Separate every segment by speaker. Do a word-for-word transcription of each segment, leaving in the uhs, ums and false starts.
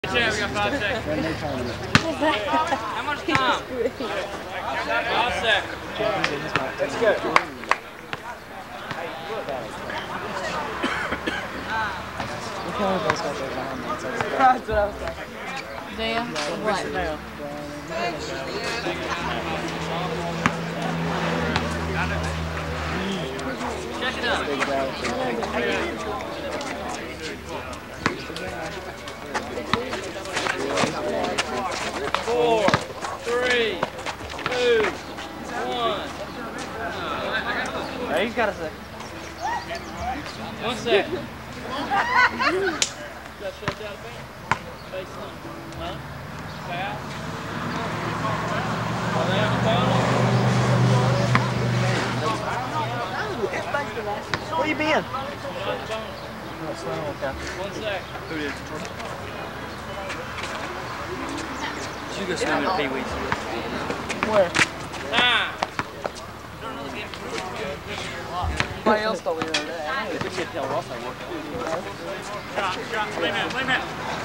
Speaker 1: Yeah, we got five seconds. How much time? Five seconds.
Speaker 2: Let's go. That's what I was saying.
Speaker 3: Do you? What?
Speaker 1: Check it out. Four, three, two, one.
Speaker 2: Hey, he's got a second.
Speaker 1: One second. Got shut out of bounds. Face on. Huh? Foul. Are they on the phone?
Speaker 2: Where you been?
Speaker 1: One second.
Speaker 2: Who did? She goes swimming at Pee Wee's. Where?
Speaker 1: Time.
Speaker 2: Somebody else told me the other day. We should tell Ross I work.
Speaker 1: Shot, shot. Wait a minute, wait a minute.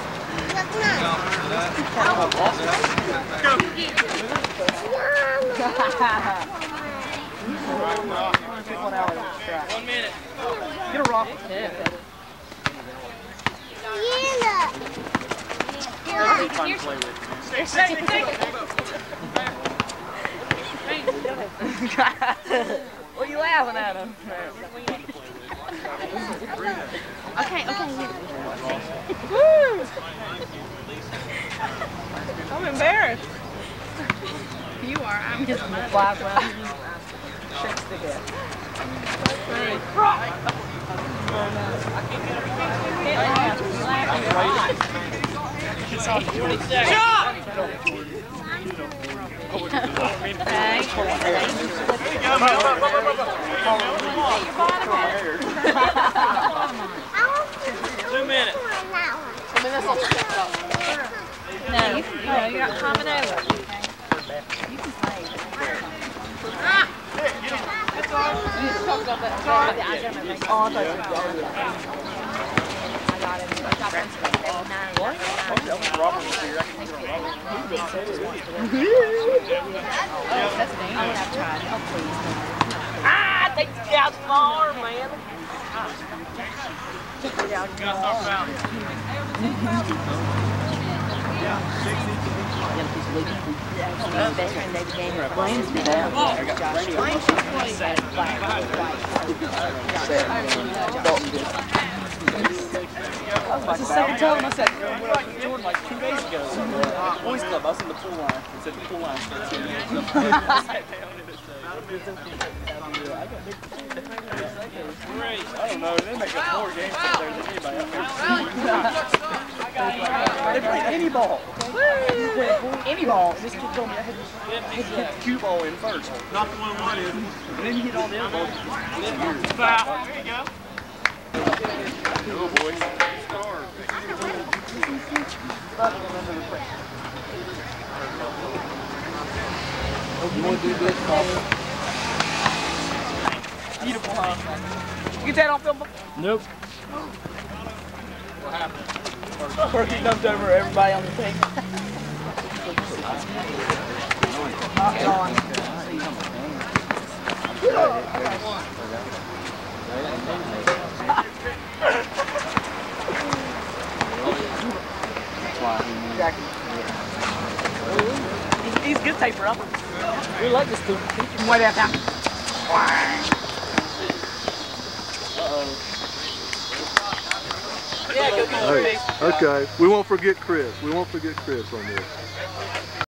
Speaker 1: One minute.
Speaker 2: Get a rock with him. That's fun to play with. What are you laughing at him?
Speaker 3: Okay, okay.
Speaker 2: Woo! I'm embarrassed.
Speaker 3: You are. I'm just mad.
Speaker 2: Five rounds. Shake stick it.
Speaker 1: twenty seconds.
Speaker 3: Shot!
Speaker 1: Two minutes.
Speaker 3: No, you can go. You're not coming over. You can play. You talk about that. I got him. I got him.
Speaker 2: What? Robert was here.
Speaker 3: That's me. I would have tried. Oh, please.
Speaker 2: Ah, I think it's out far, man. Best friend David Gaines. Blames me now. That's the second time I said Jordan like two days ago. Boys Club, I was in the pool line. It said the pool line starts in there. I sat down and it said, I don't know, they make up more games up there than anybody up there. They play any ball. Any ball. This kid told me I had to hit the cue ball in first.
Speaker 1: Not the one one is.
Speaker 2: And then you hit all the other balls.
Speaker 1: Foul. There you go.
Speaker 2: Go, boys. You want to do this, Paul? Beautiful, huh? You get that on film? Nope.
Speaker 1: What happened?
Speaker 2: Perky dumped over everybody on the team. He's, he's good taper up. We like this dude. He can wait out now. Uh-oh. Yeah, go get
Speaker 4: Hey, okay, we won't forget Chris. We won't forget Chris on this.